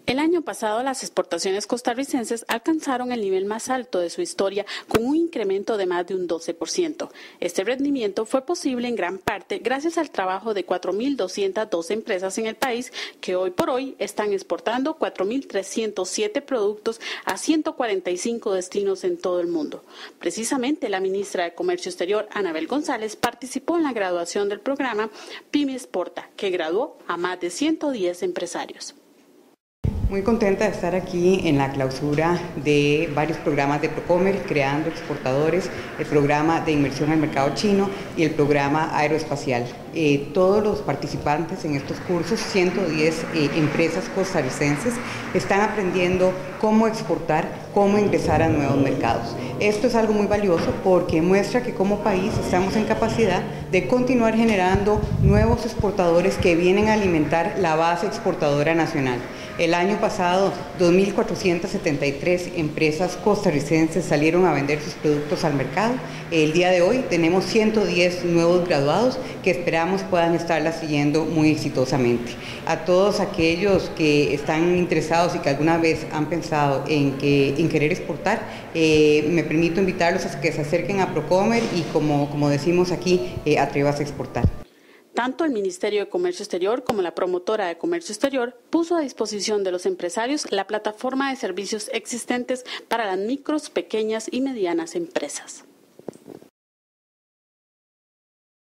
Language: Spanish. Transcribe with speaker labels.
Speaker 1: El año pasado, las exportaciones costarricenses alcanzaron el nivel más alto de su historia, con un incremento de más de un 12%. Este rendimiento fue posible en gran parte gracias al trabajo de 4.202 empresas en el país, que hoy por hoy están exportando 4.307 productos a 145 destinos en todo el mundo. Precisamente, la ministra de Comercio Exterior, Anabel González, participó en la graduación del programa PYME Exporta, que graduó a más de 110 empresarios.
Speaker 2: Muy contenta de estar aquí en la clausura de varios programas de Procomer, Creando Exportadores, el programa de inmersión al mercado chino y el programa aeroespacial. Todos los participantes en estos cursos, 110 empresas costarricenses, están aprendiendo cómo exportar, cómo ingresar a nuevos mercados. Esto es algo muy valioso porque muestra que como país estamos en capacidad de continuar generando nuevos exportadores que vienen a alimentar la base exportadora nacional. El año pasado, 2.473 empresas costarricenses salieron a vender sus productos al mercado. El día de hoy tenemos 110 nuevos graduados que esperamos puedan estarla siguiendo muy exitosamente. A todos aquellos que están interesados y que alguna vez han pensado en querer exportar, me permito invitarlos a que se acerquen a Procomer y como decimos aquí, atrévase a exportar.
Speaker 1: Tanto el Ministerio de Comercio Exterior como la promotora de Comercio Exterior puso a disposición de los empresarios la plataforma de servicios existentes para las micros, pequeñas y medianas empresas.